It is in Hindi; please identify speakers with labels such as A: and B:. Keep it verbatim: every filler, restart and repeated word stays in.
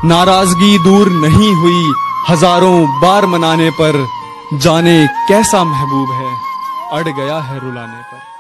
A: नाराजगी दूर नहीं हुई हजारों बार मनाने पर, जाने कैसा महबूब है अड़ गया है रुलाने पर।